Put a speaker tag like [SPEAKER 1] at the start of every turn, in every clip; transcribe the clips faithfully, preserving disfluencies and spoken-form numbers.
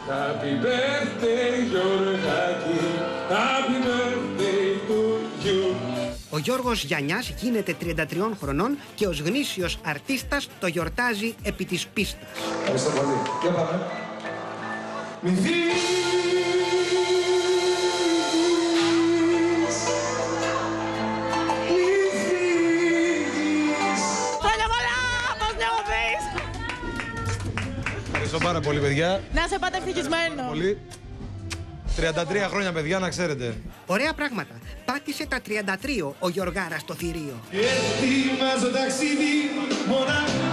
[SPEAKER 1] Happy birthday, Γιωργάκη, happy birthday to you.
[SPEAKER 2] Ο Γιώργος Γιαννιάς γίνεται τριάντα τριών χρονών και ως γνήσιος αρτίστας το γιορτάζει επί της πίστας.
[SPEAKER 1] Ευχαριστώ πολύ. Για πάμε. Μη φύγεις, μη φύγεις.
[SPEAKER 3] Χρόνια πολλά, πώς νιώθεις?
[SPEAKER 4] Ευχαριστώ πάρα πολύ, παιδιά.
[SPEAKER 3] Να σε πάτε ευτυχισμένο.
[SPEAKER 4] Πολύ. τριάντα τρία χρόνια, παιδιά, να ξέρετε.
[SPEAKER 2] Ωραία πράγματα. Πάτησε τα τριάντα τρία ο Γιωργάρας στο θηρίο.
[SPEAKER 1] Ετοιμάζω ταξίδι μονάχα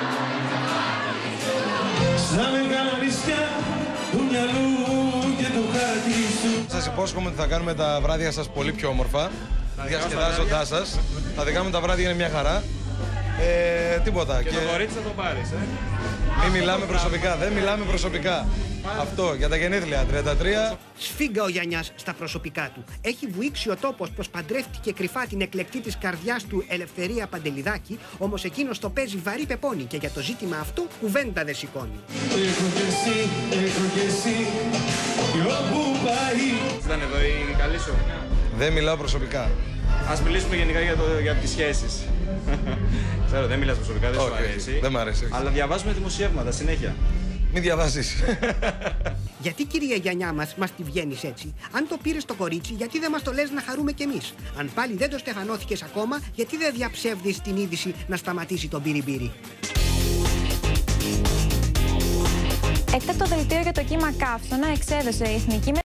[SPEAKER 1] στα μεγάλα νησιά του μυαλού και του χάρτη σου.
[SPEAKER 4] Σας υπόσχομαι ότι θα κάνουμε τα βράδια σας πολύ πιο όμορφα, διασκεδάζοντάς σας. Τα δικά μου τα βράδια είναι μια χαρά. Ε, τίποτα.
[SPEAKER 5] Και, και το κορίτσι θα το πάρεις, ε.
[SPEAKER 4] Μην μιλάμε προσωπικά, δεν μιλάμε προσωπικά. Αυτό, για τα γενέθλια, τριάντα τρία.
[SPEAKER 2] Σφίγγα ο Γιαννιάς στα προσωπικά του. Έχει βουήξει ο τόπος πως παντρεύτηκε κρυφά την εκλεκτή της καρδιάς του Ελευθερία Παντελιδάκη, όμως εκείνος το παίζει βαρύ πεπόνι και για το ζήτημα αυτό κουβέντα δεν σηκώνει.
[SPEAKER 1] Έχω κι εσύ, έχω κι εσύ, κι όπου πάει.
[SPEAKER 5] Ήταν εδώ η καλή σου.
[SPEAKER 4] Δεν μιλάω προσωπικά.
[SPEAKER 5] Ας μιλήσουμε γενικά για, το, για τις σχέσεις. Ξέρω, δεν μιλάς προσωπικά, δεν σου
[SPEAKER 4] Όχι,
[SPEAKER 5] αρέσει.
[SPEAKER 4] δεν μ' αρέσει.
[SPEAKER 5] Αλλά διαβάζουμε δημοσιεύματα συνέχεια.
[SPEAKER 4] Μην διαβάσεις.
[SPEAKER 2] Γιατί, κυρία Γιαννιά μας, μας τη βγαίνεις έτσι? Αν το πήρες το κορίτσι, γιατί δεν μας το λες να χαρούμε κι εμείς? Αν πάλι δεν το στεφανώθηκες ακόμα, γιατί δεν διαψεύδεις την είδηση να σταματήσει τον μπυριμπύρι?
[SPEAKER 6] Έκτακτο δελτίο για το κύμα καύσωνα εξέδωσε η Εθνική